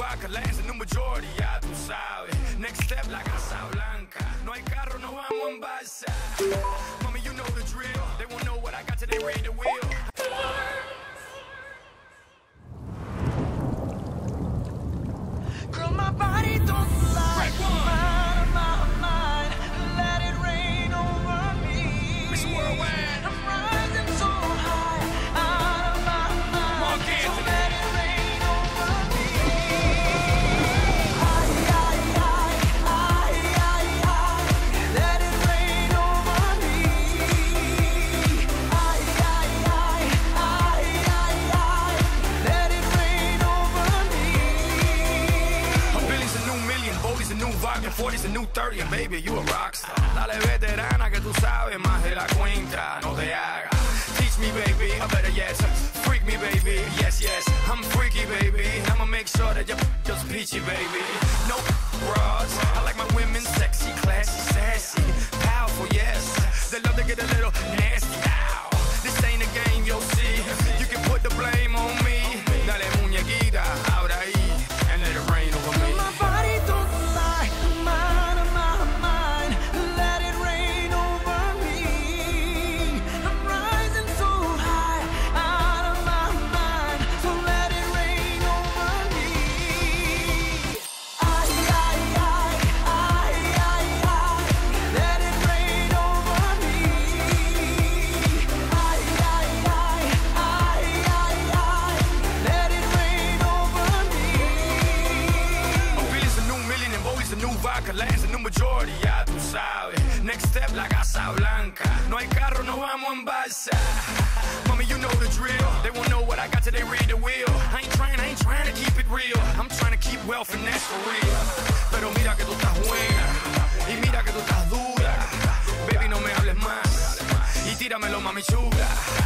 vodka, lands in the majority, ya tú sabes. Next step, la Casa Blanca. No hay carro, no vamos en balsa. Mommy, you know the drill. They won't know what I got till they read the wheel. Girl, my body don't lie. Out of my mind, let it rain over me. Miss Worldwide. I'm rising so high, out of my mind. So let it rain over me. Let it rain over me. Let it rain over me. A billion's a new million, Boldy's a new vodka, 40's a new 30, and baby, you a rockstar. Dale veterana que tú sabes más de la cuenta, no te hagas. Teach me, baby, or better yet, freak me, baby, yes, yes. I'm freaky, baby, I'ma make sure that you're just peachy, baby. No bras, I like my women sexy, classy, sassy, powerful, yes. They love to get a little nasty, ow. This ain't a game, you'll see. You can put the blame on me. Dale muñequita, ahora ahí, and let it rain over me. My body don't lie, I'm out of my mind. Let it rain over me. I'm rising so high, out of my mind. So let it rain over me. Let it rain over me. Let it rain over me. A billion's a new million and Boldy's a new vodka, lands in the majority, ya tú sabes. Next step, la Casa Blanca. No hay carro, no vamos en balsa. Mommy, you know the drill. They won't know what I got till they read the wheel. I ain't trying to keep it real. I'm trying to keep wealth and that's for real. Pero mira que tú estás buena y mira que tú estás dura. Baby, no me hables más y tíramelo, mami chula.